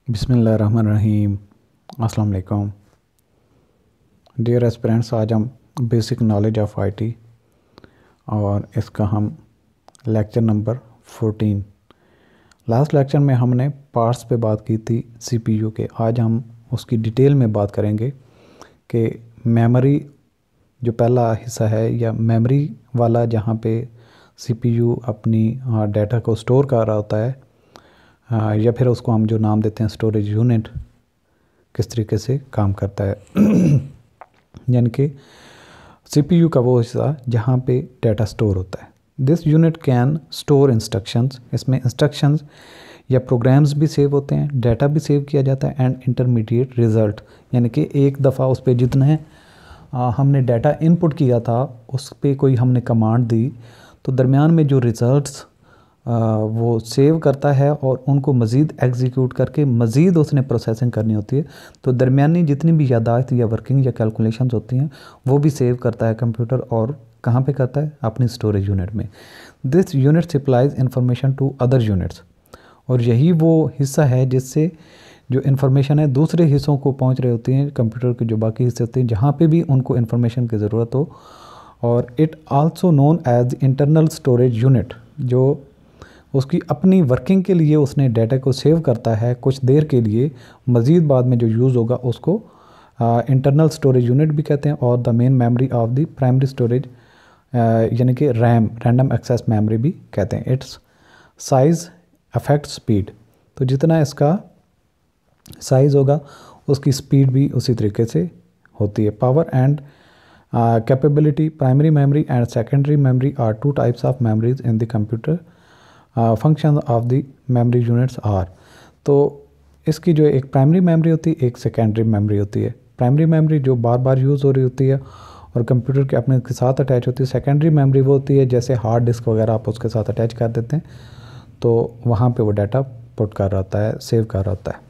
बिस्मिल्लाहिर्रहमानिर्रहीम। अस्सलाम वालेकुम डियर एस्पिरेंट्स। आज हम बेसिक नॉलेज ऑफ आईटी और इसका हम लेक्चर नंबर 14। लास्ट लेक्चर में हमने पार्ट्स पे बात की थी सीपीयू के। आज हम उसकी डिटेल में बात करेंगे कि मेमोरी जो पहला हिस्सा है या मेमोरी वाला जहाँ पे सीपीयू अपनी डाटा को स्टोर कर रहा होता है, या फिर उसको हम जो नाम देते हैं स्टोरेज यूनिट, किस तरीके से काम करता है। यानी कि सीपीयू का वो हिस्सा जहाँ पे डाटा स्टोर होता है। This unit can store instructions. इसमें इंस्ट्रक्शंस या प्रोग्राम्स भी सेव होते हैं, डाटा भी सेव किया जाता है, एंड इंटरमीडिएट रिज़ल्ट, यानी कि एक दफ़ा उस पर जितने हमने डाटा इनपुट किया था उस पर कोई हमने कमांड दी तो दरमियान में जो रिज़ल्ट्स वो सेव करता है और उनको मज़ीद एग्जीक्यूट करके मज़ीद उसने प्रोसेसिंग करनी होती है। तो दरमियानी जितनी भी यादाश्त या वर्किंग या कैलकुलेशंस होती हैं वो भी सेव करता है कंप्यूटर। और कहाँ पे करता है? अपनी स्टोरेज यूनिट में। This unit supplies information to other units. और यही वो हिस्सा है जिससे जो इन्फॉर्मेशन है दूसरे हिस्सों को पहुँच रही होती हैं, कंप्यूटर के जो बाकी हिस्से होते हैं जहाँ पर भी उनको इन्फॉर्मेशन की ज़रूरत हो। और it also known as internal storage unit, जो उसकी अपनी वर्किंग के लिए उसने डाटा को सेव करता है कुछ देर के लिए, मज़ीद बाद में जो यूज़ होगा उसको इंटरनल स्टोरेज यूनिट भी कहते हैं, और the main memory of the primary storage यानी कि रैम, रैंडम एक्सेस मेमोरी भी कहते हैं। Its size affect speed. तो जितना इसका साइज़ होगा उसकी स्पीड भी उसी तरीके से होती है। Power and capability. Primary memory and secondary memory are two types of memories in the computer. Function of the memory units are. तो इसकी जो एक प्राइमरी मेमोरी होती है, एक सेकेंडरी मेमोरी होती है। प्राइमरी मेमोरी जो बार बार यूज़ हो रही होती है और कंप्यूटर के अपने के साथ अटैच होती है। सेकेंडरी मेमोरी वो होती है जैसे हार्ड डिस्क वगैरह आप उसके साथ अटैच कर देते हैं तो वहाँ पे वो डाटा पुट कर रहा होता है, सेव कर रहा होता है।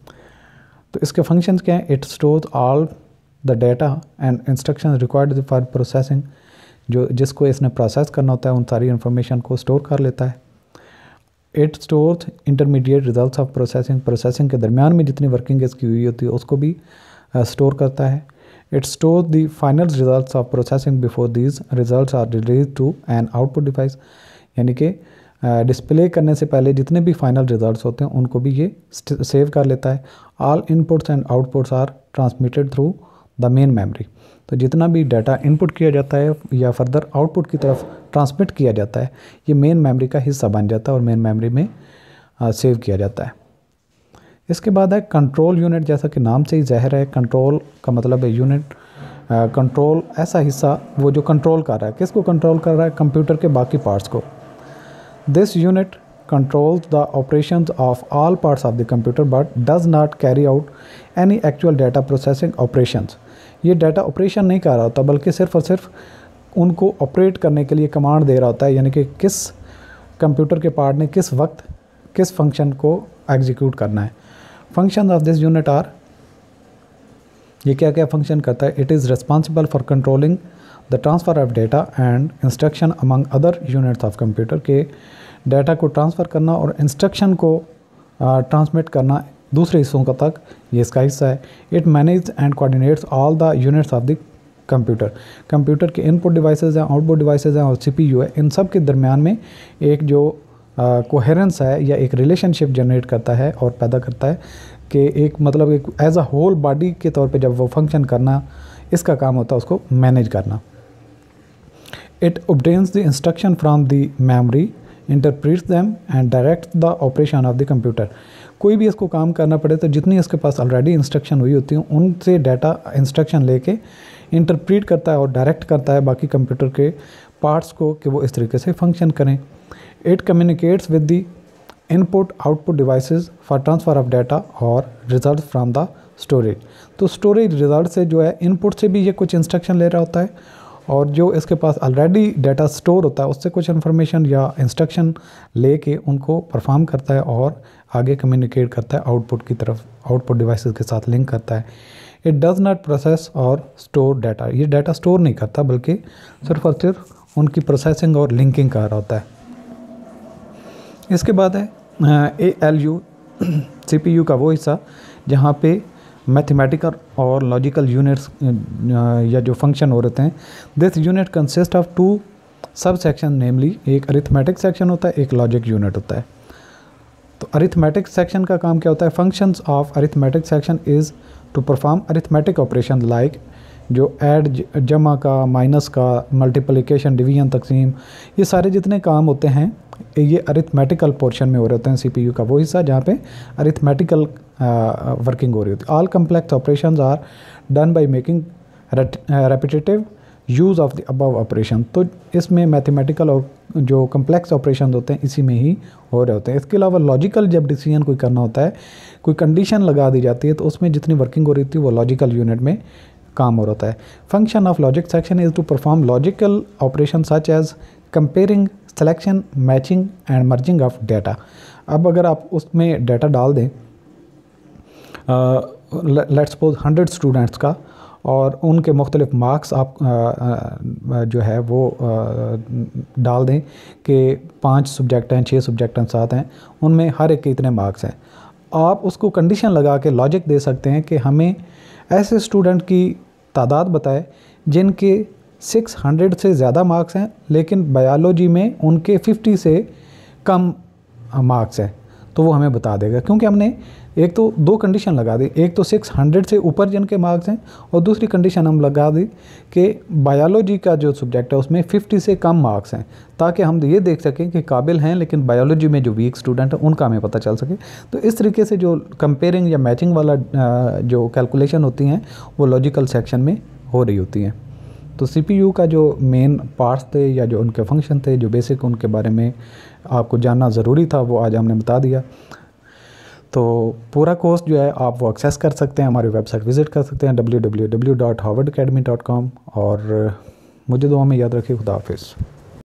तो इसके फंक्शंस क्या हैं? It stores all the data and instruction required for processing. जो जिसको इसने प्रोसेस करना होता है उन सारी इन्फॉर्मेशन को स्टोर कर लेता है। It stores intermediate results of processing. Processing के दरमियान में जितनी वर्किंग इसकी हुई होती है उसको भी स्टोर करता है। It store the final results of processing before these results are release to an output device. यानी कि डिस्प्ले करने से पहले जितने भी फाइनल रिजल्ट्स होते हैं उनको भी ये सेव कर लेता है। All inputs and outputs are transmitted through the main memory. तो जितना भी डाटा इनपुट किया जाता है या फर्दर आउटपुट की तरफ ट्रांसमिट किया जाता है ये मेन मेमोरी का हिस्सा बन जाता है और मेन मेमोरी में सेव किया जाता है। इसके बाद है कंट्रोल यूनिट। जैसा कि नाम से ही ज़ाहिर है, कंट्रोल का मतलब है यूनिट। कंट्रोल ऐसा हिस्सा वो जो कंट्रोल कर रहा है, किसको कंट्रोल कर रहा है? कंप्यूटर के बाकी पार्ट्स को। This unit controls the operations of all parts of the computer but does not carry out any actual data processing operations। ये डाटा ऑपरेशन नहीं कर रहा होता बल्कि सिर्फ और सिर्फ उनको ऑपरेट करने के लिए कमांड दे रहा होता है, यानी कि किस कंप्यूटर के पार्ट ने किस वक्त किस फंक्शन को एग्जीक्यूट करना है। Function of this unit are, ये क्या क्या फंक्शन करता है? It is responsible for controlling the transfer of data and instruction among other units of computer. के डाटा को ट्रांसफ़र करना और इंस्ट्रक्शन को ट्रांसमिट करना दूसरे हिस्सों का तक ये इसका हिस्सा है। It manage and coordinates all the units of the computer. Computer के इनपुट डिवाइसेस हैं, आउटपुट डिवाइसेस हैं और सीपीयू है, इन सब के दरमियान में एक जो कोहेरेंस है या एक रिलेशनशिप जनरेट करता है और पैदा करता है कि एक मतलब एक एज अ होल बॉडी के तौर पे जब वो फंक्शन करना इसका काम होता है उसको मैनेज करना। It obtains the instruction from the memory, interprets them and direct the operation of the computer. कोई भी इसको काम करना पड़े तो जितनी इसके पास ऑलरेडी इंस्ट्रक्शन हुई होती हैं उनसे डाटा इंस्ट्रक्शन लेके इंटरप्रीट करता है और डायरेक्ट करता है बाकी कंप्यूटर के पार्ट्स को कि वो इस तरीके से फंक्शन करें। It communicates with the input output devices for transfer of data और रिजल्ट फ्रॉम द स्टोरेज। तो स्टोरेज रिजल्ट से जो है इनपुट से भी ये कुछ इंस्ट्रक्शन ले रहा होता है और जो इसके पास ऑलरेडी डाटा स्टोर होता है उससे कुछ इन्फॉर्मेशन या इंस्ट्रक्शन लेके उनको परफॉर्म करता है और आगे कम्युनिकेट करता है आउटपुट की तरफ, आउटपुट डिवाइसेस के साथ लिंक करता है। इट डज़ नॉट प्रोसेस और स्टोर डाटा। ये डाटा स्टोर नहीं करता बल्कि सिर्फ और सिर्फ उनकी प्रोसेसिंग और लिंकिंग कर रहा होता है। इसके बाद है ALU सीपीयू का वो हिस्सा जहाँ पे मैथमेटिकल और लॉजिकल यूनिट्स या जो फंक्शन हो रहे हैं। This unit consist of 2 sub section, नेमली एक अरिथमेटिक सेक्शन होता है, एक लॉजिक यूनिट होता है। तो अरिथमेटिक सेक्शन का काम क्या होता है? Functions of arithmetic section is to perform arithmetic operation like जो ऐड, जमा का, माइनस का, मल्टीप्लिकेशन, डिवीजन, तकसीम, ये सारे जितने काम होते हैं ये अरिथमेटिकल पोर्शन में हो रहे होते हैं। सीपीयू का वो हिस्सा जहाँ पे अरिथमेटिकल वर्किंग हो रही होती है। All complex operations are done by making repetitive use of the above operation. तो इसमें मैथमेटिकल और जो कम्प्लेक्स ऑपरेशन होते हैं इसी में ही हो रहे होते हैं। इसके अलावा लॉजिकल जब डिसीजन कोई करना होता है, कोई कंडीशन लगा दी जाती है, तो उसमें जितनी वर्किंग हो रही थी वो लॉजिकल यूनिट में काम हो रहा होता है। Function of logic section is to perform logical operation such as comparing, selection, matching and merging of data. अब अगर आप उसमें डाटा डाल दें, लेट्स सपोज 100 स्टूडेंट्स का, और उनके मुख्तलिफ मार्क्स आप जो है वो डाल दें कि 5 सब्जेक्ट हैं, 6 सब्जेक्ट हैं, 7 हैं, उनमें हर एक के इतने मार्क्स हैं। आप उसको कंडीशन लगा के लॉजिक दे सकते हैं कि हमें ऐसे स्टूडेंट की तादाद बताए जिनके 600 से ज़्यादा मार्क्स हैं लेकिन बायोलॉजी में उनके 50 से कम मार्क्स हैं, तो वो हमें बता देगा। क्योंकि हमने एक तो 2 कंडीशन लगा दी, एक तो 600 से ऊपर जिनके मार्क्स हैं, और दूसरी कंडीशन हम लगा दी कि बायोलॉजी का जो सब्जेक्ट है उसमें 50 से कम मार्क्स हैं, ताकि हम ये देख सकें कि काबिल हैं, लेकिन बायोलॉजी में जो वीक स्टूडेंट हैं उनका हमें पता चल सके। तो इस तरीके से जो कंपेयरिंग या मैचिंग वाला जो कैलकुलेशन होती हैं वो लॉजिकल सेक्शन में हो रही होती हैं। तो सीपीयू का जो मेन पार्ट्स थे या जो उनके फंक्शन थे, जो बेसिक उनके बारे में आपको जानना ज़रूरी था, वो आज हमने बता दिया। तो पूरा कोर्स जो है आप वो एक्सेस कर सकते हैं, हमारी वेबसाइट विज़िट कर सकते हैं www.harvardacademy.com। और मुझे दुआ में याद रखिए। खुदा हाफिज़।